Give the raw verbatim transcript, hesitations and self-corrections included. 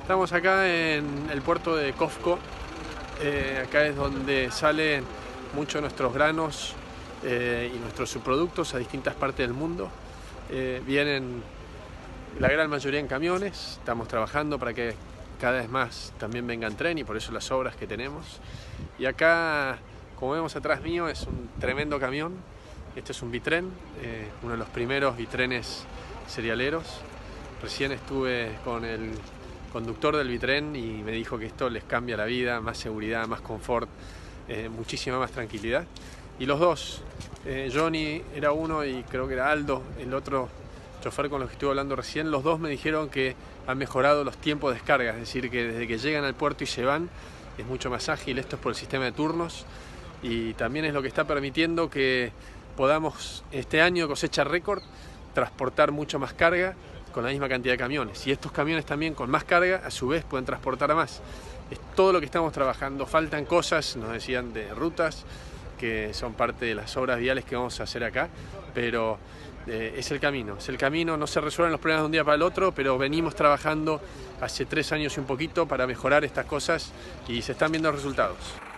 Estamos acá en el puerto de Cofco. Eh, acá es donde salen muchos de nuestros granos eh, y nuestros subproductos a distintas partes del mundo. Eh, vienen la gran mayoría en camiones. Estamos trabajando para que cada vez más también venga en tren, y por eso las obras que tenemos. Y acá, como vemos atrás mío, es un tremendo camión. Este es un bitren, eh, uno de los primeros bitrenes cerealeros. Recién estuve con el conductor del bitren y me dijo que esto les cambia la vida, más seguridad, más confort, eh, muchísima más tranquilidad. Y los dos, eh, Johnny era uno y creo que era Aldo, el otro chofer con los que estuve hablando recién, los dos me dijeron que han mejorado los tiempos de descarga, es decir, que desde que llegan al puerto y se van es mucho más ágil. Esto es por el sistema de turnos, y también es lo que está permitiendo que podamos este año, cosecha récord, transportar mucho más carga con la misma cantidad de camiones, y estos camiones también con más carga a su vez pueden transportar a más. Es todo lo que estamos trabajando. Faltan cosas, nos decían, de rutas que son parte de las obras viales que vamos a hacer acá, pero eh, es el camino, es el camino. No se resuelven los problemas de un día para el otro, pero venimos trabajando hace tres años y un poquito para mejorar estas cosas y se están viendo resultados.